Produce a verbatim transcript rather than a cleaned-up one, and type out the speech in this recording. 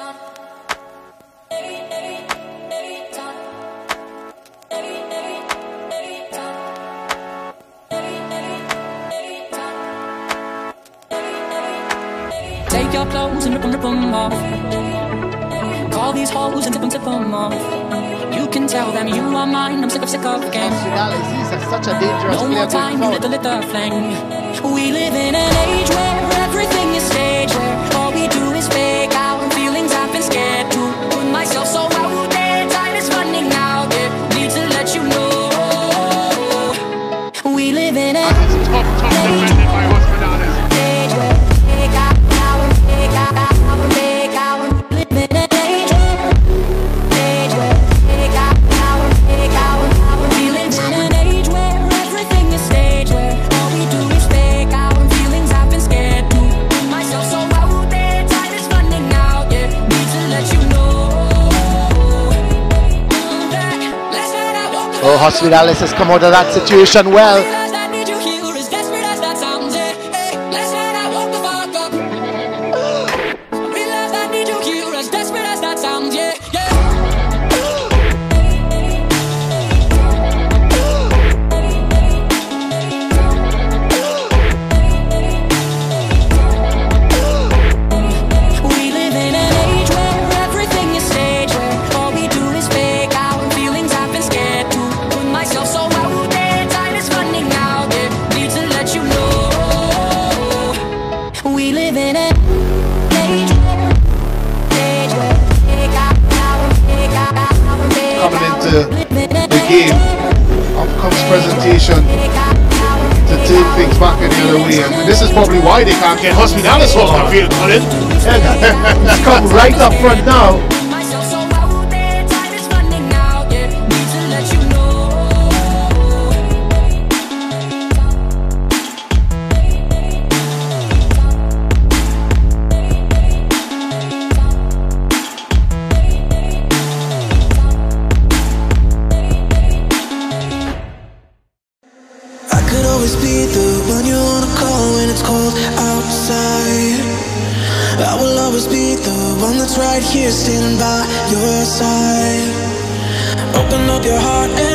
Take your clothes and rip them, rip them off. Call these hoes and tip them, tip them off. You can tell them you are mine, I'm sick of, sick of the game. He's such a dangerous no more time, you lit the, lit the flame. We live in an age where everything is staged, where all we do is fake out feelings I've been scared to put myself so out there. Time is running out, yeah, need to let you know. We live in an age top, top defended by Hospitales. Oh, Hospitales has come out of that situation well. Coming into the game, up comes presentation to take things back in the other way. I mean, this is probably why they can't get Hospitales off the field, Colin. He's come right up front now. Be the one you wanna call when it's cold outside. I will always be the one that's right here standing by your side. Open up your heart and